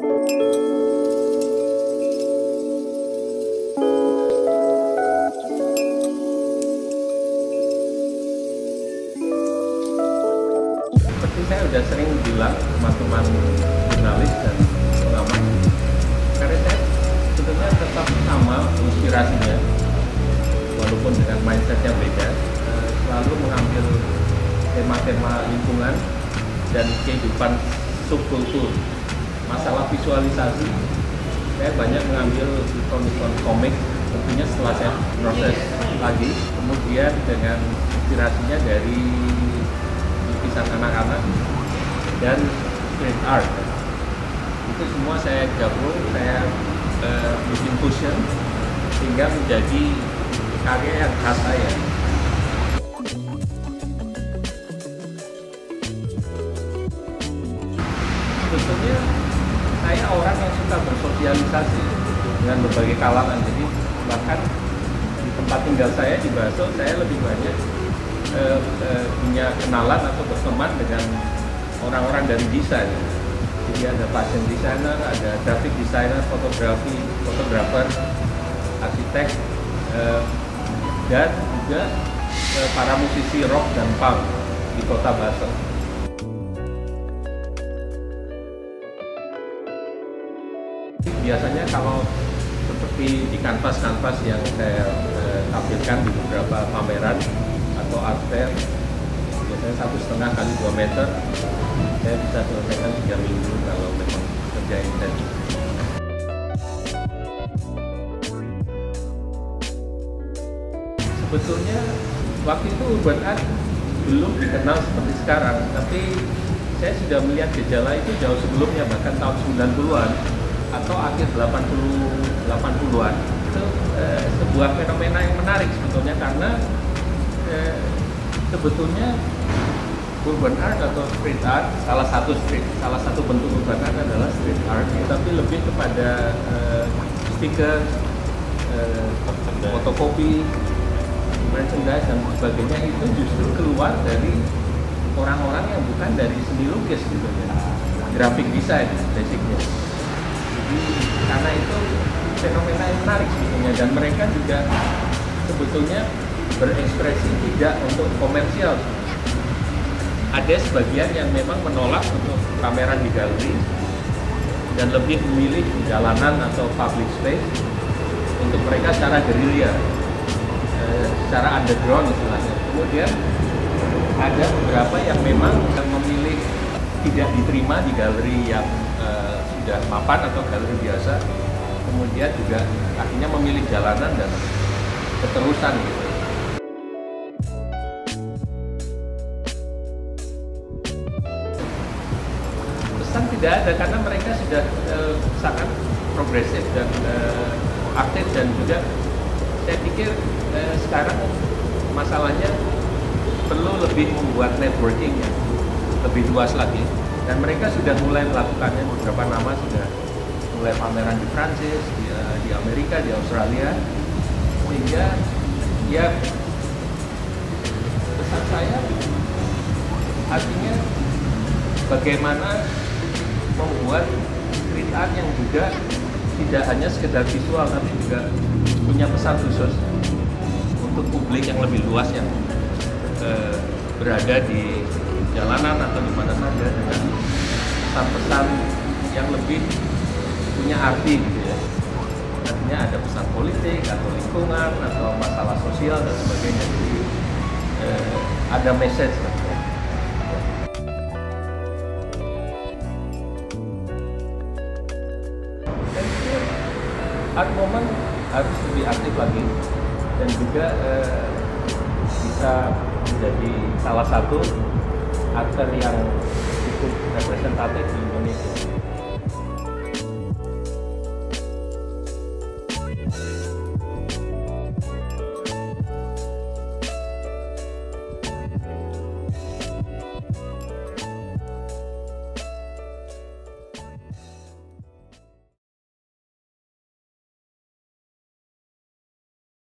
Seperti saya sudah sering bilang teman-teman jurnalis dan pengamat, karya saya sebetulnya tetap sama inspirasinya, walaupun dengan mindset yang beda, selalu mengambil tema-tema lingkungan dan kehidupan subkultur. Masalah visualisasi, saya banyak mengambil ikon-ikon komik, tentunya setelah saya proses lagi, kemudian dengan inspirasinya dari lukisan anak-anak dan street art. Itu semua saya gabung, saya bikin fusion sehingga menjadi karya yang khas saya. Sebetulnya saya orang yang suka bersosialisasi dengan berbagai kalangan, jadi bahkan di tempat tinggal saya di Baso, saya lebih banyak punya kenalan atau berteman dengan orang-orang dari desain. Jadi ada fashion designer, ada graphic designer, fotografer, arsitek, dan juga para musisi rock dan punk di kota Baso. Biasanya kalau seperti di kanvas-kanvas yang saya tampilkan di beberapa pameran atau art fair, biasanya 1,5 kali 2 meter, saya bisa selesaikan 3 minggu kalau memang kerja intens. Sebetulnya waktu itu urban art belum dikenal seperti sekarang, tapi saya sudah melihat gejala itu jauh sebelumnya, bahkan tahun 90-an atau akhir 80-an. Itu sebuah fenomena yang menarik sebetulnya, karena sebetulnya urban art atau street art, salah satu bentuk urban art adalah street art, tapi lebih kepada stiker, fotokopi, merchandise dan sebagainya. Itu justru keluar dari orang-orang yang bukan dari seni lukis gitu ya, graphic design basicnya. Jadi karena itu fenomena yang menarik sebetulnya, dan mereka juga sebetulnya berekspresi tidak untuk komersial. Ada sebagian yang memang menolak untuk pameran di galeri dan lebih memilih jalanan atau public space untuk mereka secara gerilya, secara underground istilahnya. Kemudian ada beberapa yang memang memilih tidak diterima di galeri yang sudah mapan atau galeri biasa, kemudian juga akhirnya memilih jalanan dan keterusan gitu. Pesan tidak ada, karena mereka sudah sangat progresif dan aktif, dan juga saya pikir sekarang masalahnya perlu lebih membuat networking ya, lebih luas lagi, dan mereka sudah mulai melakukannya. Beberapa nama sudah mulai pameran di Prancis, di Amerika, di Australia, sehingga ya pesan saya artinya bagaimana membuat street art yang juga tidak hanya sekedar visual, tapi juga punya pesan khusus untuk publik yang lebih luas yang berada di jalanan atau di mana saja, dengan pesan-pesan yang lebih punya arti gitu ya. Artinya ada pesan politik atau lingkungan atau masalah sosial dan sebagainya. Jadi ada message lah. Art Moment harus lebih aktif lagi, dan juga bisa menjadi salah satu aktor yang cukup representatif di Indonesia.